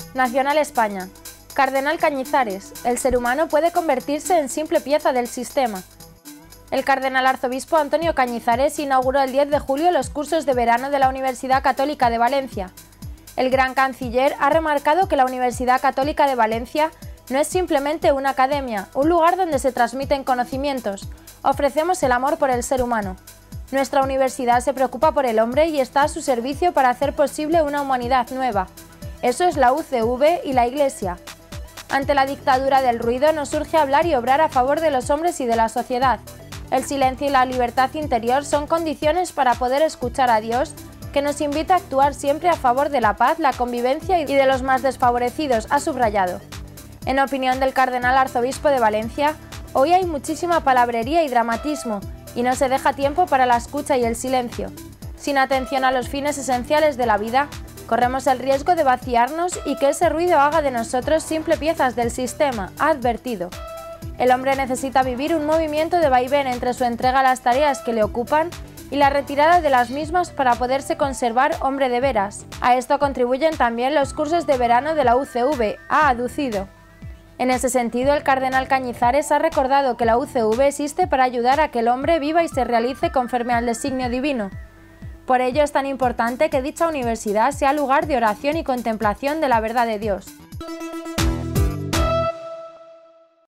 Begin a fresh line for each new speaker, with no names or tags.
Nacional España. Cardenal Cañizares. El ser humano puede convertirse en simple pieza del sistema. El cardenal arzobispo Antonio Cañizares inauguró el 10 de julio los cursos de verano de la Universidad Católica de Valencia. El gran canciller ha remarcado que la Universidad Católica de Valencia no es simplemente una academia, un lugar donde se transmiten conocimientos. Ofrecemos el amor por el ser humano. Nuestra universidad se preocupa por el hombre y está a su servicio para hacer posible una humanidad nueva. Eso es la UCV y la Iglesia. Ante la dictadura del ruido nos urge hablar y obrar a favor de los hombres y de la sociedad. El silencio y la libertad interior son condiciones para poder escuchar a Dios, que nos invita a actuar siempre a favor de la paz, la convivencia y de los más desfavorecidos, ha subrayado. En opinión del cardenal arzobispo de Valencia, hoy hay muchísima palabrería y dramatismo, y no se deja tiempo para la escucha y el silencio. Sin atención a los fines esenciales de la vida, corremos el riesgo de vaciarnos y que ese ruido haga de nosotros simple piezas del sistema, ha advertido. El hombre necesita vivir un movimiento de vaivén entre su entrega a las tareas que le ocupan y la retirada de las mismas para poderse conservar hombre de veras. A esto contribuyen también los cursos de verano de la UCV, ha aducido. En ese sentido, el cardenal Cañizares ha recordado que la UCV existe para ayudar a que el hombre viva y se realice conforme al designio divino. Por ello es tan importante que dicha universidad sea lugar de oración y contemplación de la verdad de Dios.